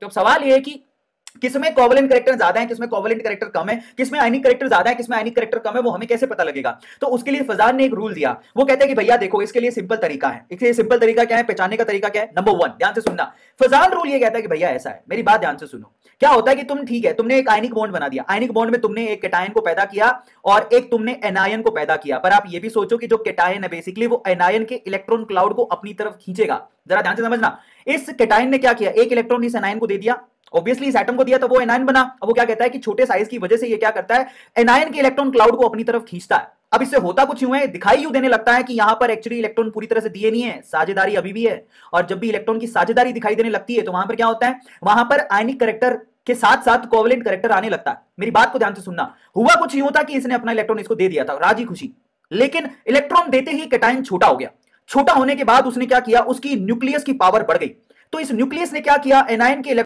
तो अब सवाल ये है कि किसमें कोवेलेंट कैरेक्टर ज्यादा है, किसमें कोवेलेंट कैरेक्टर कम है, किसमें आयनिक कैरेक्टर ज्यादा है, किसमें आयनिक कैरेक्टर कम है, वो हमें कैसे पता लगेगा? तो उसके लिए फजान ने एक रूल दिया। वो कहते हैं कि भैया देखो, इसके लिए सिंपल तरीका है। इसके सिंपल तरीका क्या है, पहचानने का तरीका क्या है? नंबर वन, ध्यान से सुनना। फजान रूल ये कहता है कि भैया ऐसा है, मेरी बात ध्यान से सुनो। क्या होता है कि तुम, ठीक है, तुमने एक आयनिक बॉन्ड बना दिया, आयनिक बॉन्ड में तुमने एक केटायन को पैदा किया और एक तुमने एनायन को पैदा किया, पर आप ये भी सोचो कि जो केटायन है बेसिकली वो एनायन के इलेक्ट्रॉन क्लाउड को अपनी तरफ खींचेगा। जरा ध्यान से समझना। इस केटायन ने क्या किया, एक इलेक्ट्रॉन इस एनायन को दे दिया, ऑब्वियसली इस एटम को दिया, तो वो एनायन बना। अब वो क्या कहता है कि छोटे साइज की वजह से ये क्या करता है, एनायन के इलेक्ट्रॉन क्लाउड को अपनी तरफ खींचता है। अब इससे होता कुछ यूं है, दिखाई यूं देने लगता है कि यहां पर एक्चुअली इलेक्ट्रॉन पूरी तरह से दिए नहीं है, साझेदारी अभी भी है। और जब भी इलेक्ट्रॉन की साझेदारी दिखाई देने लगती है तो वहां पर क्या होता है, वहां पर आयनिक कैरेक्टर के साथ साथ कोवेलेंट कैरेक्टर आने लगता है। मेरी बात को ध्यान से सुनना। हुआ कुछ यूं था कि इसने अपना इलेक्ट्रॉन इसको दे दिया था राजी खुशी, लेकिन इलेक्ट्रॉन देते ही केटायन छोटा हो गया। छोटा होने के बाद उसने क्या किया, उसकी न्यूक्लियस की पावर बढ़ गई। तो इस न्यूक्लियस ने क्या किया, एनायन के